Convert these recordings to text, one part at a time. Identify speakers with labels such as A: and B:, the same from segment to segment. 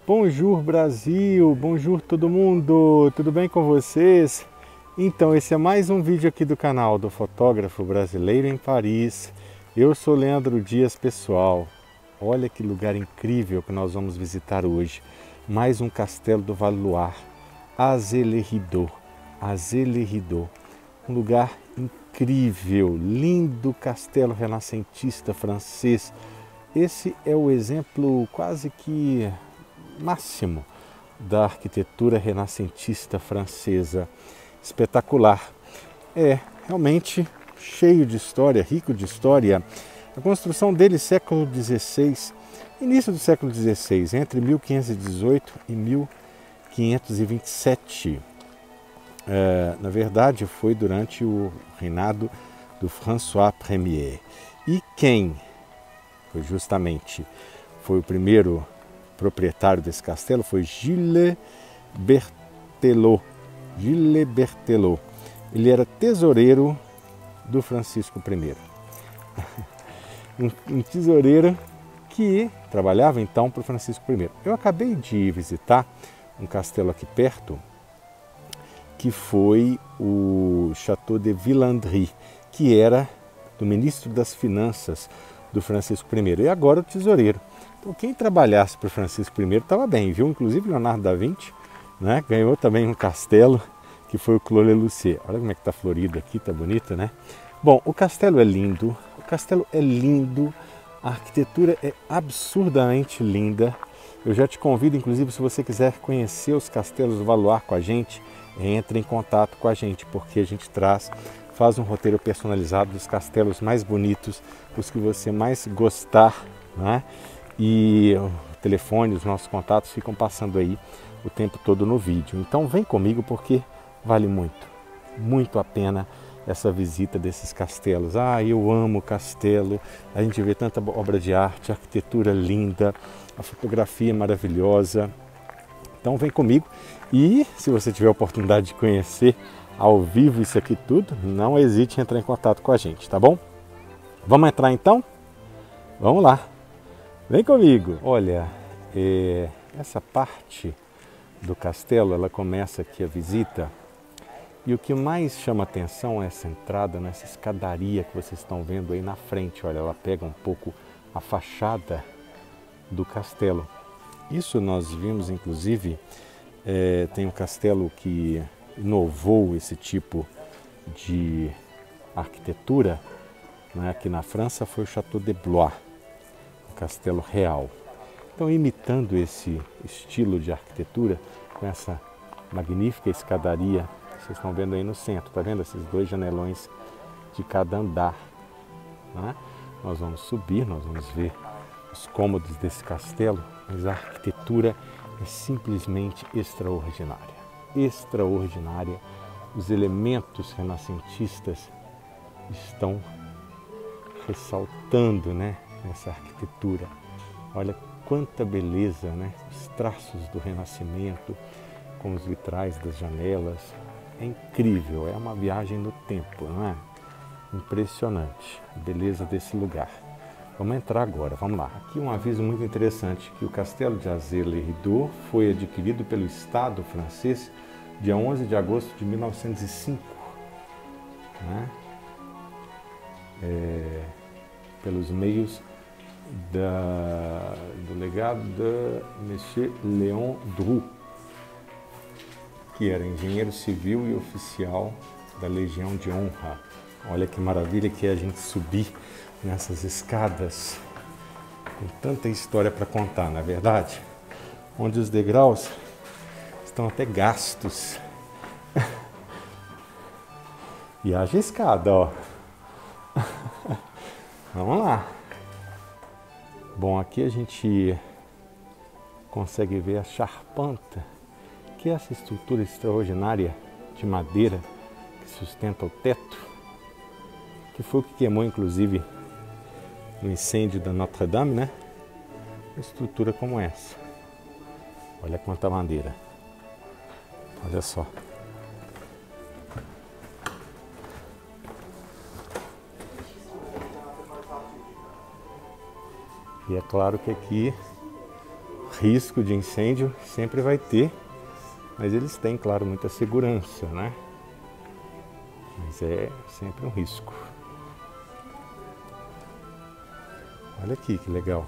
A: Bonjour Brasil, bonjour todo mundo, tudo bem com vocês? Então esse é mais um vídeo aqui do canal do fotógrafo brasileiro em Paris. Eu sou Leandro Dias pessoal. Olha que lugar incrível que nós vamos visitar hoje. Mais um castelo do Valois, Azay-le-Rideau. Azay-le-Rideau, um lugar incrível, lindo castelo renascentista francês. Esse é o exemplo quase que máximo da arquitetura renascentista francesa. Espetacular. É realmente cheio de história, rico de história. A construção dele século XVI, início do século XVI, entre 1518 e 1527. Na verdade, foi durante o reinado do François Ier. E quem foi justamente o primeiro proprietário desse castelo foi Gilles Berthelot. Gilles Berthelot. Ele era tesoureiro do Francisco I. um tesoureiro que trabalhava então para o Francisco I. Eu acabei de visitar um castelo aqui perto, que foi o Château de Villandry, que era do ministro das Finanças do Francisco I, e agora o tesoureiro. Então quem trabalhasse para o Francisco I estava bem, viu? Inclusive Leonardo da Vinci, né? Ganhou também um castelo, que foi o Clos Lellousse. Olha como é que está florido aqui, tá bonito, né? Bom, o castelo é lindo, a arquitetura é absurdamente linda. Eu já te convido, inclusive, se você quiser conhecer os castelos do Valois com a gente, entre em contato com a gente, porque a gente faz um roteiro personalizado dos castelos mais bonitos, os que você mais gostar, né? E o telefone, os nossos contatos ficam passando aí o tempo todo no vídeo. Então vem comigo porque vale muito a pena essa visita desses castelos. Ah, eu amo castelo, a gente vê tanta obra de arte, arquitetura linda, a fotografia maravilhosa. Então vem comigo e se você tiver a oportunidade de conhecer ao vivo isso aqui tudo, não hesite em entrar em contato com a gente, tá bom? Vamos entrar então? Vamos lá, vem comigo. Olha, essa parte do castelo, ela começa aqui a visita, e o que mais chama atenção é essa entrada, nessa escadaria que vocês estão vendo aí na frente. Olha, ela pega um pouco a fachada do castelo. Isso nós vimos, inclusive, tem um castelo que inovou esse tipo de arquitetura, né? Aqui na França foi o Château de Blois, um castelo real. Então, imitando esse estilo de arquitetura, com essa magnífica escadaria, vocês estão vendo aí no centro, tá vendo esses dois janelões de cada andar, né? Nós vamos subir, nós vamos ver os cômodos desse castelo, mas a arquitetura é simplesmente extraordinária. Extraordinária. Os elementos renascentistas estão ressaltando, né, nessa arquitetura. Olha quanta beleza, né? Os traços do Renascimento com os vitrais das janelas. É incrível, é uma viagem no tempo, não é? Impressionante a beleza desse lugar. Vamos entrar agora, vamos lá. Aqui um aviso muito interessante, que o castelo de Azay-le-Rideau foi adquirido pelo Estado francês dia 11 de agosto de 1905, né? Pelos meios do legado de Monsieur Léon Dru, que era engenheiro civil e oficial da Legião de Honra. Olha que maravilha que é a gente subir nessas escadas, com tanta história para contar, não é verdade? Onde os degraus estão até gastos. E haja escada, ó. Vamos lá. Bom, aqui a gente consegue ver a charpente, que é essa estrutura extraordinária de madeira que sustenta o teto, que foi o que queimou inclusive no incêndio da Notre Dame, né? Uma estrutura como essa. Olha quanta madeira. Olha só. E é claro que aqui Risco de incêndio sempre vai ter, mas eles têm, claro, muita segurança, né? Mas é sempre um risco. Olha aqui que legal.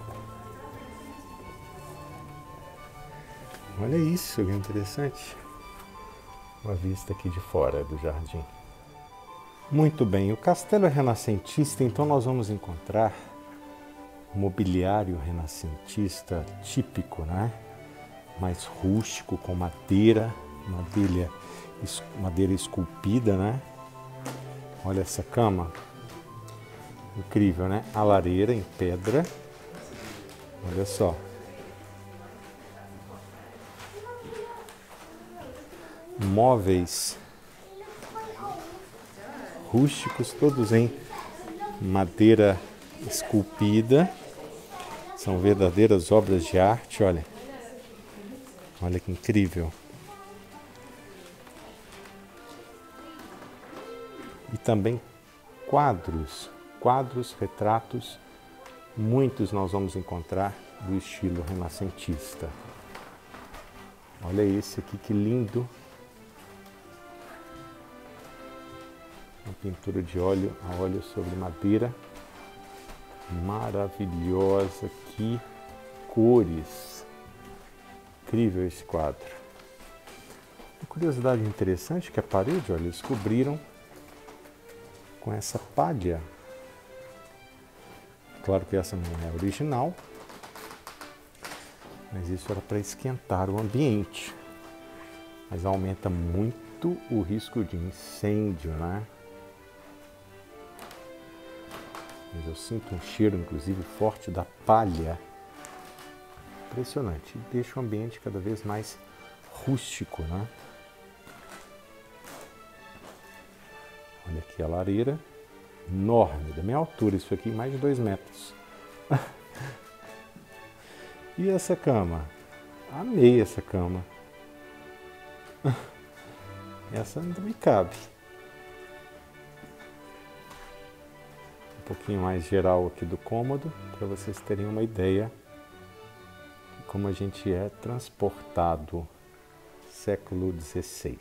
A: Olha isso, que interessante. Uma vista aqui de fora do jardim. Muito bem, o castelo é renascentista, então nós vamos encontrar mobiliário renascentista típico, né? Mais rústico, com madeira esculpida, né? Olha essa cama, incrível, né? A lareira em pedra, olha só. Móveis rústicos, todos em madeira esculpida. São verdadeiras obras de arte, olha. Olha que incrível. E também quadros, retratos, muitos nós vamos encontrar do estilo renascentista. Olha esse aqui, que lindo. Uma pintura de óleo a óleo sobre madeira. Maravilhosa, que cores. Incrível esse quadro. Uma curiosidade interessante é que a parede, olha, eles cobriram com essa palha. Claro que essa não é original, mas isso era para esquentar o ambiente. Mas aumenta muito o risco de incêndio, né? Mas eu sinto um cheiro, inclusive, forte da palha. Impressionante. E deixa o ambiente cada vez mais rústico, né? Olha aqui a lareira. Enorme, da minha altura, isso aqui, mais de 2 metros. E essa cama? Amei essa cama. Essa ainda me cabe. Um pouquinho mais geral aqui do cômodo, para vocês terem uma ideia de como a gente é transportado. Século XVI.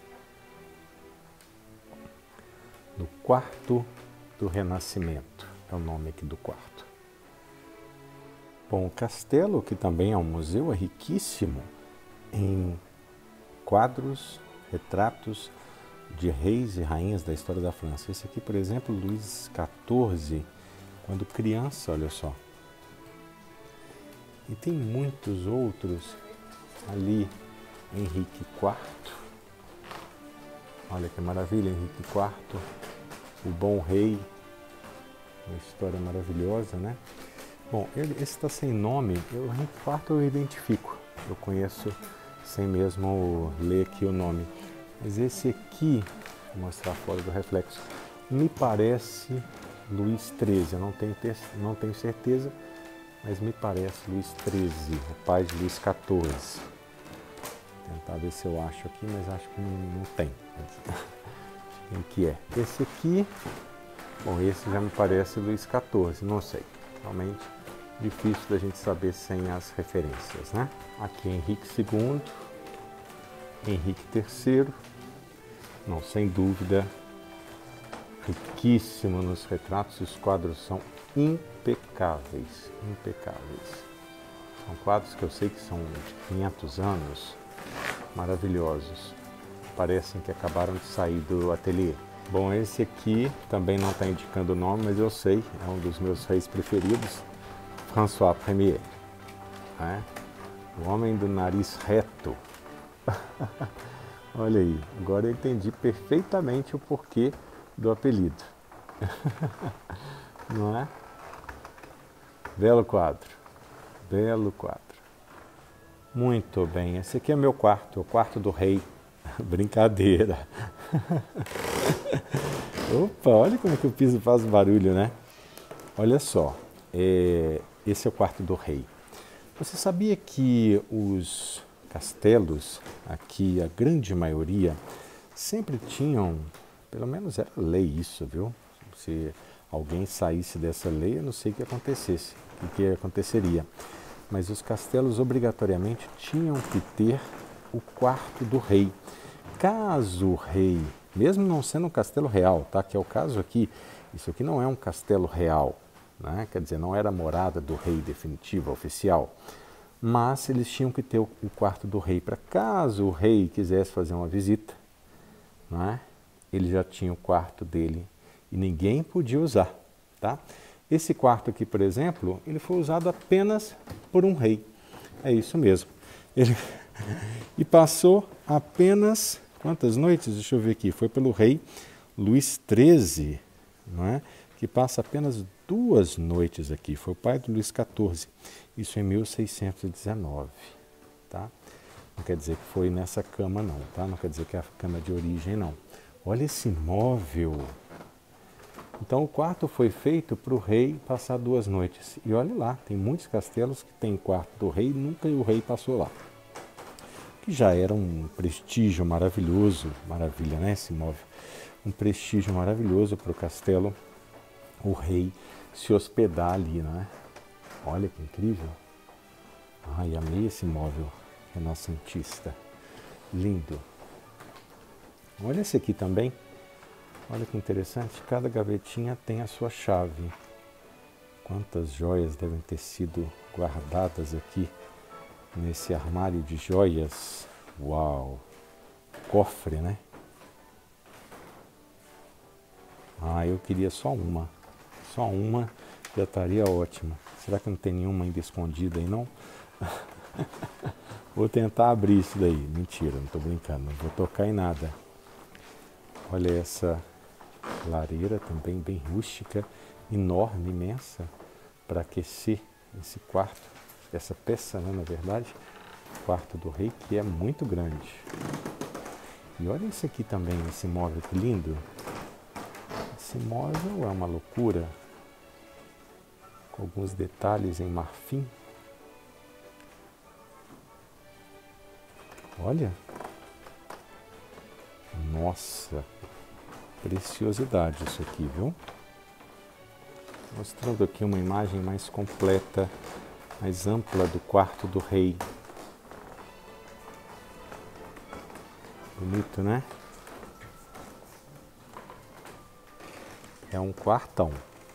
A: No quarto do Renascimento, é o nome aqui do quarto. Bom, o castelo, que também é um museu, é riquíssimo em quadros, retratos de reis e rainhas da história da França. Esse aqui, por exemplo, Luís XIV, quando criança, olha só. E tem muitos outros ali, Henrique IV. Olha que maravilha, Henrique IV, o bom rei, uma história maravilhosa, né? Bom, esse está sem nome, o Henrique IV eu identifico, eu conheço sem mesmo ler aqui o nome. Mas esse aqui, vou mostrar fora do reflexo, me parece Luís XIII, eu não tenho certeza, mas me parece Luís XIII, o pai de Luís XIV. Vou tentar ver se eu acho aqui, mas acho que não tem. Quem que é? Esse aqui, bom, esse já me parece Luís XIV, não sei. Realmente difícil da gente saber sem as referências, né? Aqui Henrique II, Henrique III, não, sem dúvida, riquíssimo nos retratos, os quadros são impecáveis, impecáveis. São quadros que eu sei que são de 500 anos, maravilhosos, parecem que acabaram de sair do ateliê. Bom, esse aqui também não está indicando o nome, mas eu sei, é um dos meus reis preferidos, François Ier, né? O homem do nariz reto. Olha aí, agora eu entendi perfeitamente o porquê do apelido. Não é? Belo quadro, belo quadro. Muito bem, esse aqui é meu quarto, o quarto do rei. Brincadeira. Opa, olha como é que o piso faz barulho, né? Olha só, esse é o quarto do rei. Você sabia que os castelos, aqui a grande maioria, sempre tinham, pelo menos era lei isso, viu? Se alguém saísse dessa lei, eu não sei o que aconteceria. mas os castelos obrigatoriamente tinham que ter o quarto do rei. Caso o rei, mesmo não sendo um castelo real, tá? Que é o caso aqui, isso aqui não é um castelo real, né? Quer dizer, não era a morada do rei definitiva, oficial, mas eles tinham que ter o quarto do rei para caso o rei quisesse fazer uma visita, né? Ele já tinha o quarto dele e ninguém podia usar, tá? Esse quarto aqui, por exemplo, ele foi usado apenas por um rei. É isso mesmo. E passou apenas, quantas noites? Deixa eu ver aqui. Foi pelo rei Luís XIII, não é? Que passa apenas 2 noites aqui. Foi o pai do Luís XIV. Isso em 1619, tá? Não quer dizer que foi nessa cama não, tá? Não quer dizer que é a cama de origem não. Olha esse móvel. Então o quarto foi feito para o rei passar 2 noites. E olha lá, tem muitos castelos que tem quarto do rei e nunca o rei passou lá. Que já era um prestígio maravilhoso, maravilha, né, esse móvel? Um prestígio maravilhoso para o castelo, o rei se hospedar ali, né? Olha que incrível. Ai, amei esse móvel renascentista. Lindo. Olha esse aqui também. Olha que interessante, cada gavetinha tem a sua chave. Quantas joias devem ter sido guardadas aqui nesse armário de joias. Uau! Cofre, né? Ah, eu queria só uma. Só uma já estaria ótima. Será que não tem nenhuma ainda escondida aí, não? Vou tentar abrir isso daí. Mentira, não estou brincando. Não vou tocar em nada. Olha essa lareira também bem rústica, enorme, imensa, para aquecer esse quarto, essa peça, né, na verdade, quarto do rei, que é muito grande. E olha esse aqui também, esse móvel que lindo. Esse móvel é uma loucura, com alguns detalhes em marfim. Olha, nossa, preciosidade isso aqui, viu? Mostrando aqui uma imagem mais completa, mais ampla do quarto do rei. Bonito, né? É um quartão.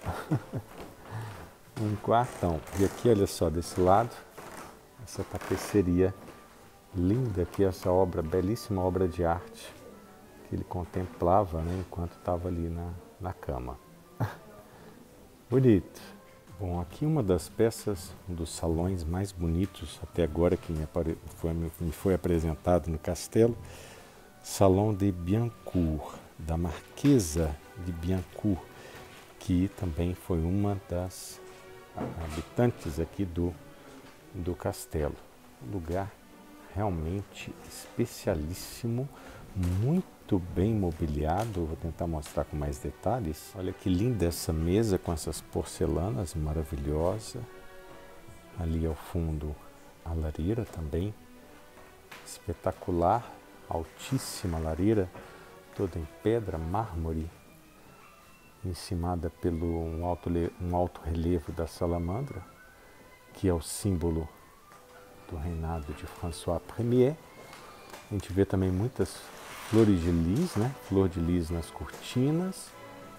A: Um quartão. E aqui, olha só, desse lado, essa tapeçaria linda aqui, essa obra, belíssima obra de arte que ele contemplava, né, enquanto estava ali na cama. Bonito. Bom, aqui uma das peças, um dos salões mais bonitos até agora que me foi apresentado no castelo, Salão de Biancourt, da Marquesa de Biancourt, que também foi uma das habitantes aqui do castelo. Um lugar realmente especialíssimo, muito bem mobiliado. Vou tentar mostrar com mais detalhes. Olha que linda essa mesa com essas porcelanas, maravilhosa. Ali ao fundo a lareira também, espetacular, altíssima lareira, toda em pedra, mármore, encimada pelo um alto relevo da salamandra, que é o símbolo do reinado de François Ier. A gente vê também muitas flores de lis, né? Flor de lis nas cortinas,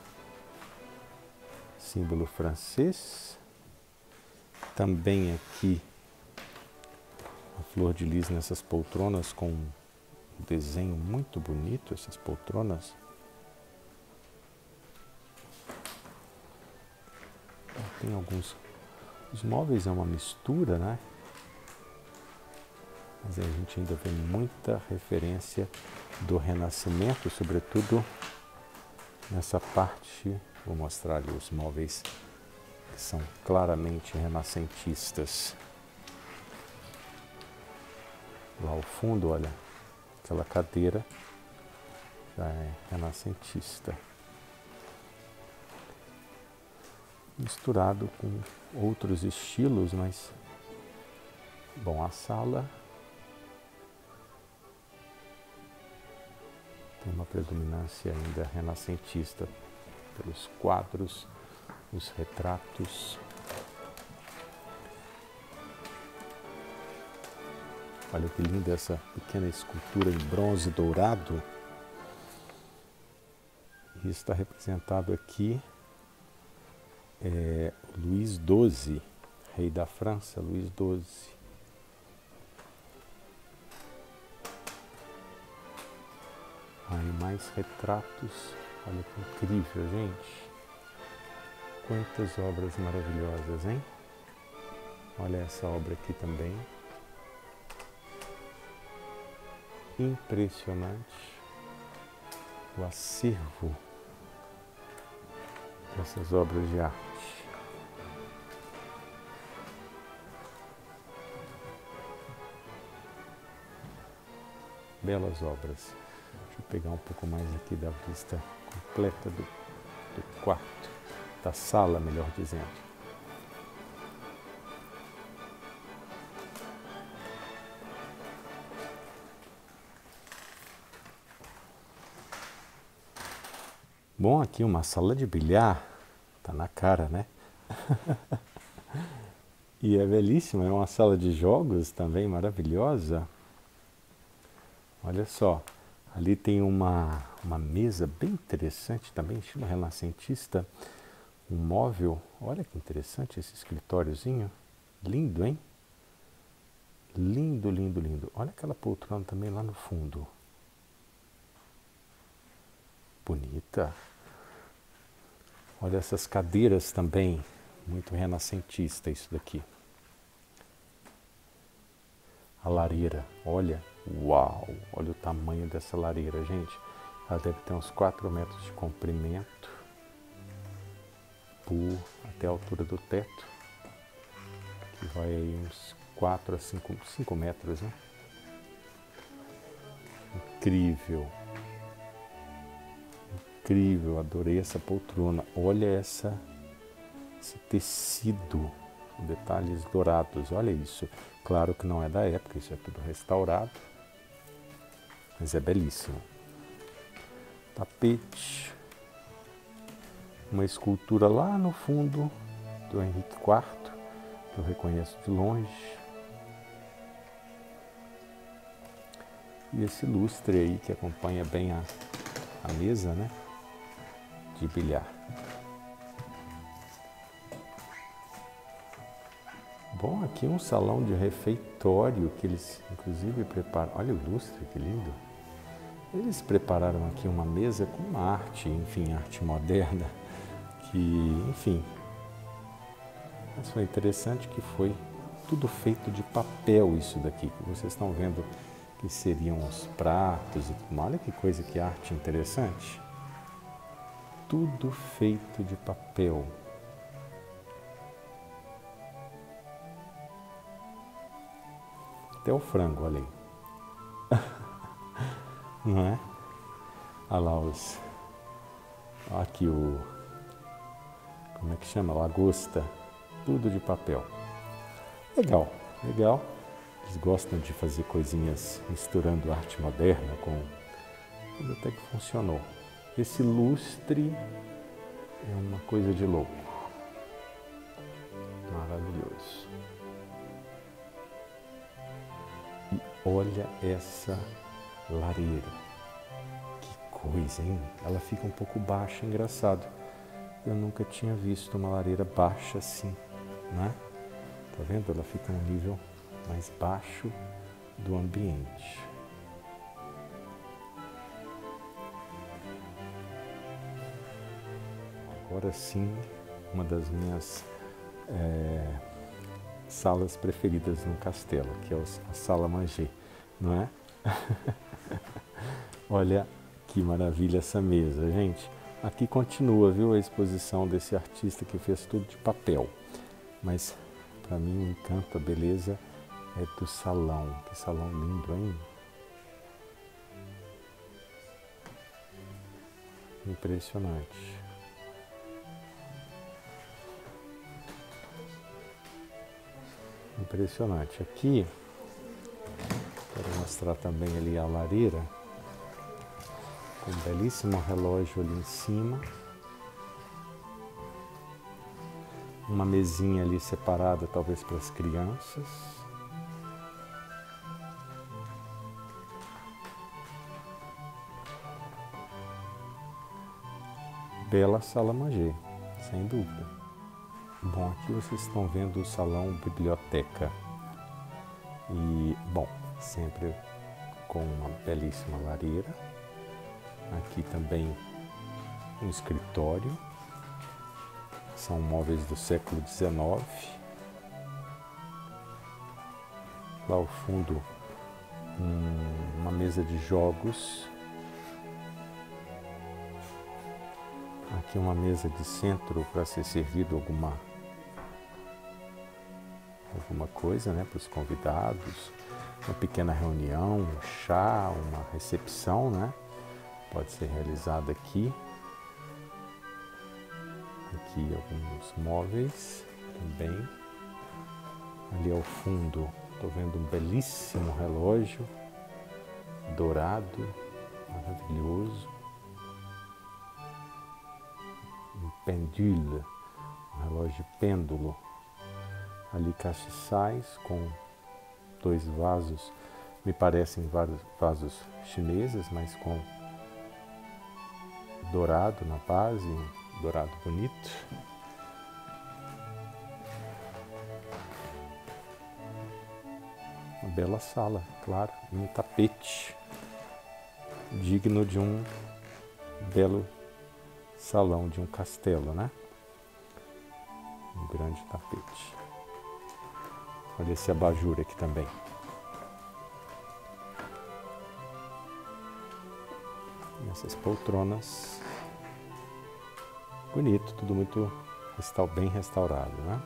A: símbolo francês. Também aqui a flor de lis nessas poltronas com um desenho muito bonito, essas poltronas. Tem alguns... Os móveis é uma mistura, né? Mas a gente ainda vê muita referência do Renascimento, sobretudo nessa parte. Vou mostrar ali os móveis que são claramente renascentistas. Lá ao fundo, olha, aquela cadeira já é renascentista. Misturado com outros estilos, mas... Bom, a sala tem uma predominância ainda renascentista pelos quadros, os retratos. Olha que linda essa pequena escultura em bronze dourado. E está representado aqui Luís XII, rei da França, Luís XII. Aí mais retratos. Olha que incrível, gente. Quantas obras maravilhosas, hein? Olha essa obra aqui também. Impressionante. O acervo dessas obras de arte. Belas obras. Deixa eu pegar um pouco mais aqui da vista completa do quarto, da sala, melhor dizendo. Bom, aqui uma sala de bilhar, tá na cara, né? E é belíssima, é uma sala de jogos também maravilhosa. Olha só, ali tem uma mesa bem interessante também, estilo renascentista, um móvel. Olha que interessante esse escritóriozinho, lindo, hein? Lindo, lindo, lindo. Olha aquela poltrona também lá no fundo. Bonita. Olha essas cadeiras também, muito renascentista isso daqui. A lareira, olha, uau, olha o tamanho dessa lareira, gente. Ela deve ter uns 4 metros de comprimento, até a altura do teto, que vai aí uns 4 a 5 metros, né? Incrível. Incrível, adorei essa poltrona. Olha esse tecido, detalhes dourados, olha isso. Claro que não é da época, isso é tudo restaurado, mas é belíssimo. Tapete, uma escultura lá no fundo do Henrique IV, que eu reconheço de longe. E esse lustre aí que acompanha bem a mesa, né? De bilhar. Bom, aqui um salão de refeitório que eles inclusive preparam. Olha o lustre, que lindo. Eles prepararam aqui uma mesa com uma arte, enfim, arte moderna, que, enfim. Mas foi interessante que foi tudo feito de papel isso daqui, que vocês estão vendo que seriam os pratos e tudo. Olha que coisa, que arte interessante. Tudo feito de papel. Até o frango, olha aí. Não é? Olha lá aqui como é que chama? Lagosta. Tudo de papel. Legal, legal. Eles gostam de fazer coisinhas misturando arte moderna com... Mas até que funcionou. Esse lustre é uma coisa de louco. Maravilhoso. E olha essa lareira. Que coisa, hein? Ela fica um pouco baixa, engraçado. Eu nunca tinha visto uma lareira baixa assim, né? Tá vendo? Ela fica um nível mais baixo do ambiente. Agora sim, uma das minhas salas preferidas no castelo, que é a Sala Manger, não é? Olha que maravilha essa mesa, gente. Aqui continua, viu, a exposição desse artista que fez tudo de papel. Mas, para mim, o encanto, a beleza é do salão. Que salão lindo, hein? Impressionante. Impressionante. Aqui, quero mostrar também ali a lareira, com um belíssimo relógio ali em cima. Uma mesinha ali separada, talvez para as crianças. bela salle à manger, sem dúvida. Bom, aqui vocês estão vendo o salão biblioteca. E, bom, sempre com uma belíssima lareira. Aqui também um escritório. São móveis do século XIX. Lá ao fundo, uma mesa de jogos. Aqui uma mesa de centro para ser servido alguma coisa, né, para os convidados. Uma pequena reunião, um chá, uma recepção, né? Pode ser realizada aqui. Aqui alguns móveis também. Ali ao fundo estou vendo um belíssimo relógio dourado, maravilhoso. Um pendule, um relógio pêndulo. Ali castiçais com 2 vasos, me parecem vários vasos chineses, mas com dourado na base, um dourado bonito. Uma bela sala, claro, e um tapete digno de um belo salão, de um castelo, né? Um grande tapete. Olha esse abajur aqui também. E essas poltronas. Bonito, tudo muito bem restaurado, né?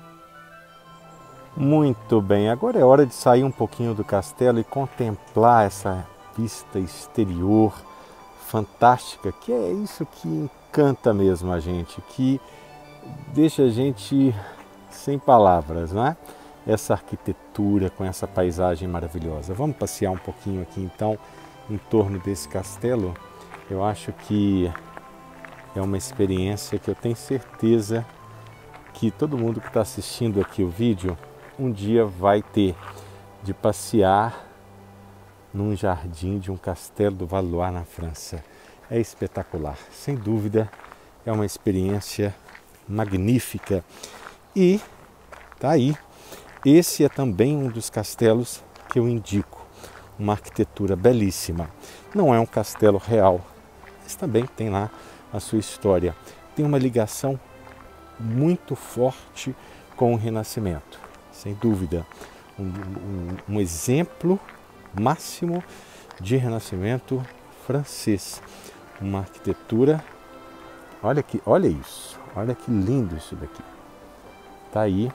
A: Muito bem, agora é hora de sair um pouquinho do castelo e contemplar essa vista exterior fantástica, que é isso que encanta mesmo a gente, que deixa a gente sem palavras, não é? Essa arquitetura com essa paisagem maravilhosa. Vamos passear um pouquinho aqui então em torno desse castelo. Eu acho que é uma experiência que eu tenho certeza que todo mundo que está assistindo aqui o vídeo um dia vai ter, de passear num jardim de um castelo do Valois na França. É espetacular, sem dúvida, é uma experiência magnífica. E tá aí, esse é também um dos castelos que eu indico, uma arquitetura belíssima. Não é um castelo real, mas também tem lá a sua história. Tem uma ligação muito forte com o Renascimento, sem dúvida. Um exemplo máximo de Renascimento francês. Uma arquitetura, olha isso, olha que lindo isso daqui. Tá aí,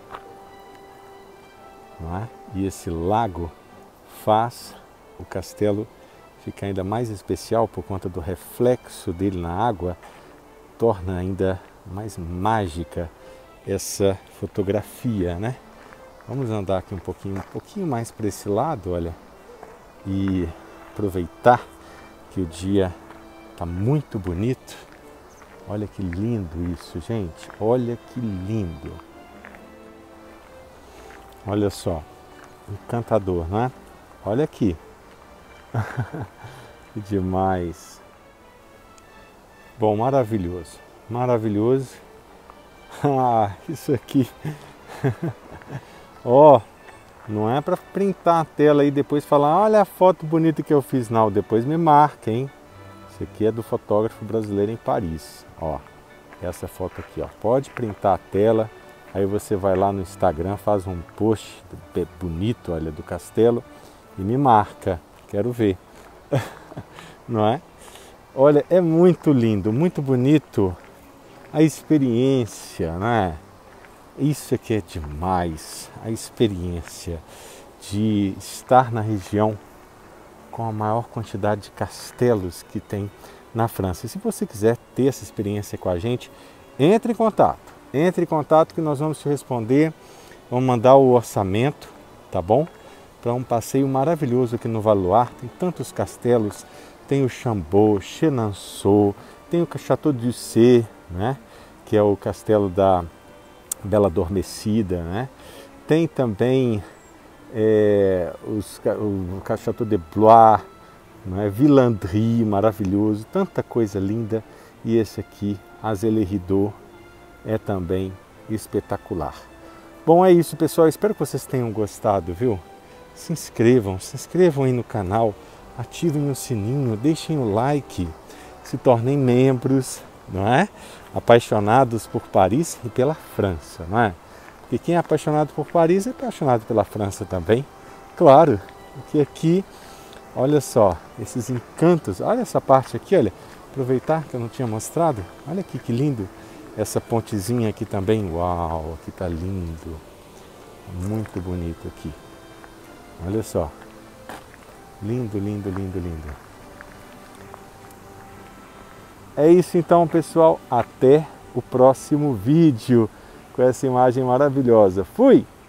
A: não é? E esse lago faz o castelo ficar ainda mais especial por conta do reflexo dele na água, torna ainda mais mágica essa fotografia, né? Vamos andar aqui um pouquinho mais para esse lado, olha, e aproveitar que o dia está muito bonito. Olha que lindo isso, gente, olha que lindo. Olha só, encantador, não é? Olha aqui. Que demais. Bom, maravilhoso, maravilhoso. Ah, isso aqui. Ó, não é para printar a tela e depois falar, olha a foto bonita que eu fiz. Não, depois me marca, hein? Isso aqui é do fotógrafo brasileiro em Paris. Ó, essa foto aqui, ó. Pode printar a tela. Aí você vai lá no Instagram, faz um post bonito, olha, do castelo e me marca. Quero ver. Não é? Olha, é muito lindo, muito bonito a experiência, né? Isso aqui é demais, a experiência de estar na região com a maior quantidade de castelos que tem na França. E se você quiser ter essa experiência com a gente, entre em contato que nós vamos te responder, vamos mandar o orçamento, tá bom? Para um passeio maravilhoso aqui no Valois, tem tantos castelos, tem o Chambord, Chenonceau, tem o Château d'Ussé, né? Que é o castelo da Bela Adormecida, né? Tem também o Château de Blois, né? Villandry, maravilhoso, tanta coisa linda. E esse aqui Azélé Rideau é também espetacular. Bom, é isso, pessoal. Espero que vocês tenham gostado, viu? Se inscrevam aí no canal, ativem o sininho, deixem o like, se tornem membros, não é? Apaixonados por Paris e pela França, não é? Porque quem é apaixonado por Paris é apaixonado pela França também. Claro, porque aqui, olha só, esses encantos, olha essa parte aqui, olha, aproveitar que eu não tinha mostrado, olha aqui que lindo, essa pontezinha aqui também, uau, aqui tá lindo, muito bonito aqui, olha só, lindo, lindo, lindo, lindo. É isso então, pessoal, até o próximo vídeo com essa imagem maravilhosa. Fui!